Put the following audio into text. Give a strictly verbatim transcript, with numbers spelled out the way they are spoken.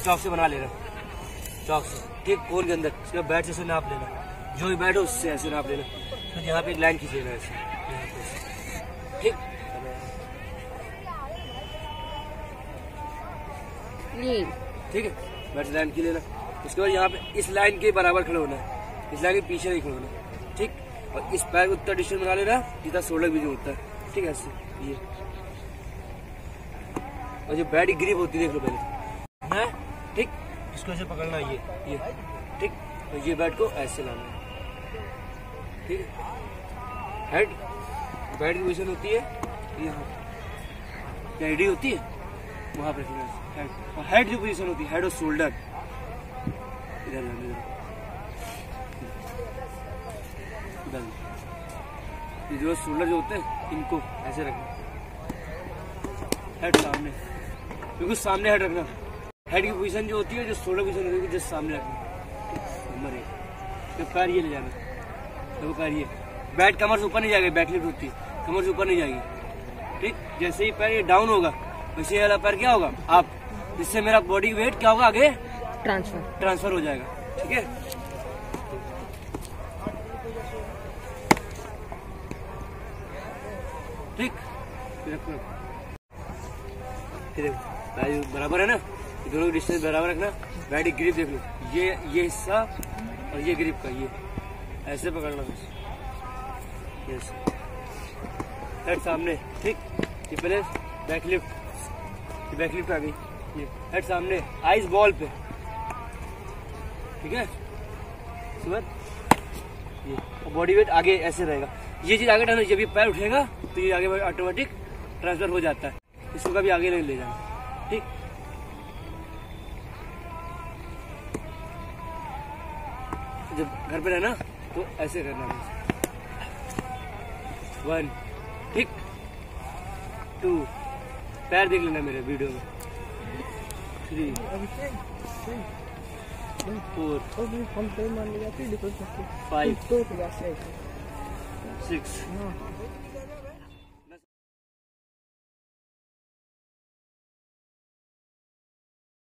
चौक से बना लेना, चौक से ठीक कोन के अंदर। उसके बाद बैट से नाप लेना, जो भी बैट हो उससे ऐसे नाप लेना। फिर यहाँ पे एक लाइन खींच लेना ऐसे, ठीक ठीक है। बैट से लाइन खींच लेना। उसके बाद यहाँ पे इस लाइन के बराबर खड़े होना है, इस लाइन के पीछे नहीं खड़े होना, ठीक। और इस पैर को उतना डिस्टेंस बना लेना जितना शोल्डर भी जो होता है, ठीक है ऐसे ये। और जो बैट की ग्रिप होती है देख लो पहले है, ठीक। इसको ऐसे पकड़ना ये ये ठीक। तो ये बैट को ऐसे लाना है, ठीक है। हेड बैट की पोजीशन होती है यहाँ, हेड ही होती है वहां पर हेड। और हेड जो पोजीशन होती है हेड और शोल्डर इधर इधर। ये जो शोल्डर जो होते हैं इनको ऐसे रखना, हेड सामने, बिल्कुल सामने हेड रखना। हेड की पोजीशन जो होती है जो शोल्डर पोजीशन होती है जस्ट सामने रखना, नंबर एक। तो पैर ये ले जाना, तो पैर ये, बैट कमर से ऊपर नहीं जाएगी, बैक लिफ्ट होती है कमर से ऊपर नहीं जाएगी, ठीक। जैसे ही पैर ये डाउन होगा वैसे वाला पैर क्या होगा आप, जिससे मेरा बॉडी वेट क्या होगा आगे ट्रांसफर ट्रांसफर हो जाएगा, ठीक है। ठीक बराबर है ना, दोनों डिस्टेंस बराबर रखना। बैट की ग्रिप देख लो, ये ये हिस्सा और ये ग्रिप का ये ऐसे पकड़ना बस, यस। हेड सामने, ठीक। ये पहले बैक लिफ्ट, ये बैक लिफ्ट आ गई, ये हेड सामने, आइस बॉल पे, ठीक है। समझ ये बॉडी वेट आगे ऐसे रहेगा, ये चीज आगे डालना। जब ये पैर उठेगा तो ये आगे ऑटोमेटिक ट्रांसफर हो जाता है, इसको कभी आगे नहीं ले जाना, ठीक। जब घर पे रहना तो ऐसे करना बस, वन, ठीक। टू, पैर देख लेना मेरे वीडियो में, थ्री, फोर, फाइव, सिक्स,